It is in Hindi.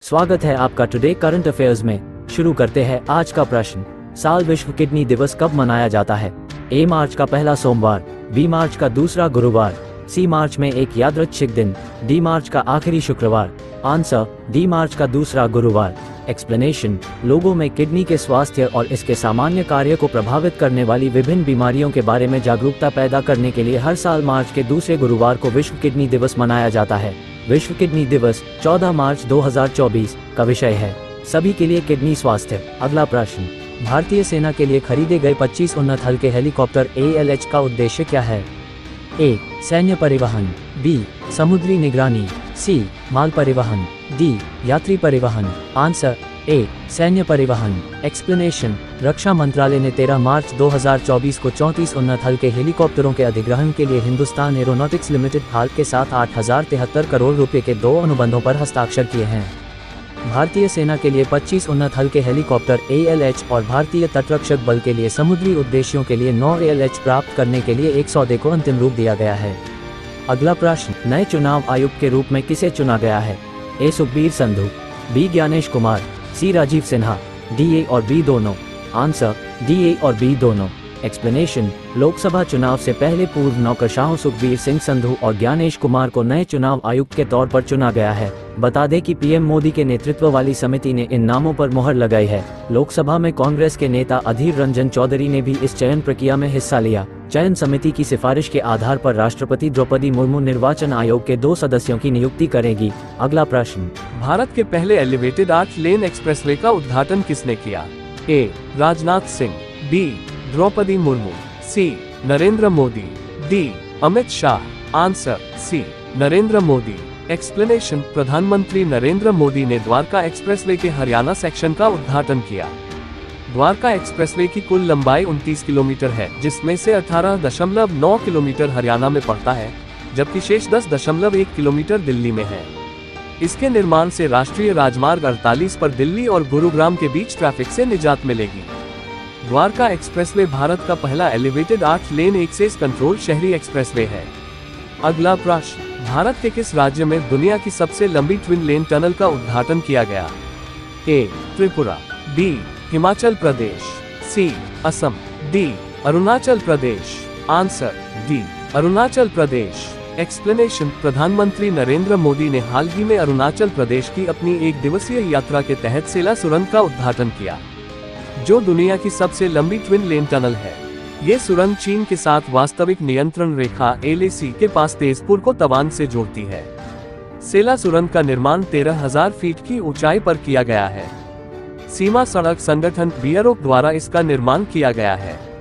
स्वागत है आपका टुडे करंट अफेयर्स में। शुरू करते हैं आज का प्रश्न। साल विश्व किडनी दिवस कब मनाया जाता है? ए मार्च का पहला सोमवार, बी मार्च का दूसरा गुरुवार, सी मार्च में एक यादृच्छिक दिन, डी मार्च का आखिरी शुक्रवार। आंसर डी मार्च का दूसरा गुरुवार। एक्सप्लेनेशन, लोगों में किडनी के स्वास्थ्य और इसके सामान्य कार्य को प्रभावित करने वाली विभिन्न बीमारियों के बारे में जागरूकता पैदा करने के लिए हर साल मार्च के दूसरे गुरुवार को विश्व किडनी दिवस मनाया जाता है। विश्व किडनी दिवस 14 मार्च 2024 का विषय है सभी के लिए किडनी स्वास्थ्य। अगला प्रश्न, भारतीय सेना के लिए खरीदे गए 25 उन्नत हल्के हेलीकॉप्टर ALH का उद्देश्य क्या है? ए. सैन्य परिवहन, बी. समुद्री निगरानी, सी. माल परिवहन, डी. यात्री परिवहन। Answer A. सैन्य परिवहन। एक्सप्लेनेशन, रक्षा मंत्रालय ने 13 मार्च 2024 को 34 उन्नत हल्के हेलीकॉप्टरों के अधिग्रहण के लिए हिंदुस्तान एरोनॉटिक्स लिमिटेड हाल के साथ 8073 करोड़ रुपए के 2 अनुबंधों पर हस्ताक्षर किए हैं। भारतीय सेना के लिए 25 उन्नत हल्के हेलीकॉप्टर ALH और भारतीय तटरक्षक बल के लिए समुद्री उद्देश्यों के लिए 9 ALH प्राप्त करने के लिए एक सौदे को अंतिम रूप दिया गया है। अगला प्रश्न, नए चुनाव आयुक्त के रूप में किसे चुना गया है? A. Sukhbir Sandhu, B. Gyanesh Kumar, C. Rajiv Sinha, D. A और बी दोनों। Answer D. ए और बी दोनों। एक्सप्लेनेशन, लोकसभा चुनाव से पहले पूर्व नौकरशाहों सुखबीर सिंह संधू और ज्ञानेश कुमार को नए चुनाव आयुक्त के तौर पर चुना गया है। बता दें कि पीएम मोदी के नेतृत्व वाली समिति ने इन नामों पर मुहर लगाई है। लोकसभा में कांग्रेस के नेता अधीर रंजन चौधरी ने भी इस चयन प्रक्रिया में हिस्सा लिया। चयन समिति की सिफारिश के आधार पर राष्ट्रपति द्रौपदी मुर्मू निर्वाचन आयोग के 2 सदस्यों की नियुक्ति करेगी। अगला प्रश्न, भारत के पहले एलिवेटेड 8 लेन एक्सप्रेसवे का उद्घाटन किसने किया? A. Rajnath Singh, B. Droupadi Murmu, C. Narendra Modi, D. Amit Shah. Answer C. Narendra Modi. Explanation, प्रधानमंत्री नरेंद्र मोदी ने द्वारका एक्सप्रेसवे के हरियाणा सेक्शन का उद्घाटन किया। द्वारका एक्सप्रेसवे की कुल लंबाई 29 किलोमीटर है, जिसमें से 18.9 किलोमीटर हरियाणा में पड़ता है, जबकि शेष 10.1 किलोमीटर दिल्ली में है। इसके निर्माण से राष्ट्रीय राजमार्ग 48 पर दिल्ली और गुरुग्राम के बीच ट्रैफिक से निजात मिलेगी। द्वारका एक्सप्रेसवे भारत का पहला एलिवेटेड 8 लेन एक्सेस कंट्रोल शहरी एक्सप्रेसवे है। अगला प्रश्न, भारत के किस राज्य में दुनिया की सबसे लंबी ट्विन लेन टनल का उद्घाटन किया गया? A. Tripura, B. Himachal Pradesh, C. Assam, D. Arunachal Pradesh. Answer D. Arunachal Pradesh. Explanation, प्रधानमंत्री नरेंद्र मोदी ने हाल ही में अरुणाचल प्रदेश की अपनी 1 दिवसीय यात्रा के तहत सेला सुरंग का उद्घाटन किया, जो दुनिया की सबसे लंबी ट्विन लेन टनल है। ये सुरंग चीन के साथ वास्तविक नियंत्रण रेखा LAC के पास तेजपुर को तवांग से जोड़ती है। सेला सुरंग का निर्माण 13,000 फीट की ऊंचाई पर किया गया है। सीमा सड़क संगठन BRO द्वारा इसका निर्माण किया गया है।